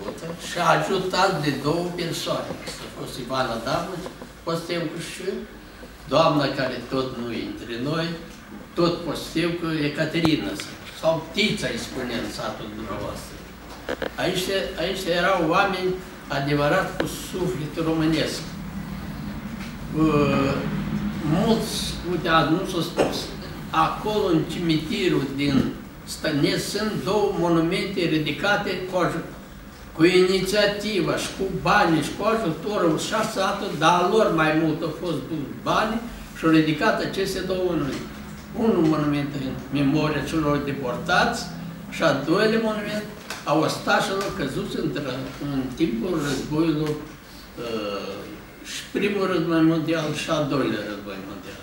dezvoltă și a ajutat de două persoane. A fost Ivana Damă, Postevcu și doamna care tot nu e între noi, tot Postevcu, Ecaterina, sau Tița îi spune în satul dumneavoastră. Aici erau oameni adevărat cu suflet românesc. Mulți, uite, nu s-a spus, acolo în cimitirul din Stănești sunt două monumente ridicate cu inițiativa și cu bani și cu ajutorul și a satul, dar a lor mai mult au fost bani și au ridicat aceste două monumente. Unul monument în memoria celor deportați și al doilea monument a ostașilor căzuți în timpul războiului și primul război mondial și al doilea război mondial.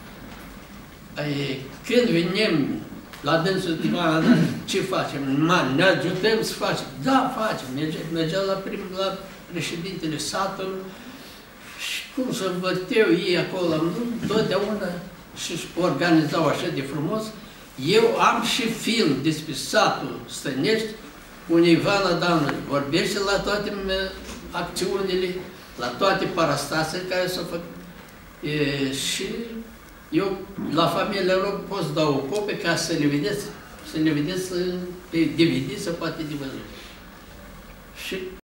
Când venim la dânsul Ivana, ce facem? Ne ajutăm să facem? Da, facem. Mergeam la președintele satului și cum să învățeu ei acolo, totdeauna și organizau așa de frumos. Eu am și film despre satul Stănești, unde Ivana Damă vorbește la toate acțiunile, la toate parastasele care s-au făcut. Și eu, la familia lor, pot să dau o copie ca să le vedeți pe DVD, să poate de văzut. Și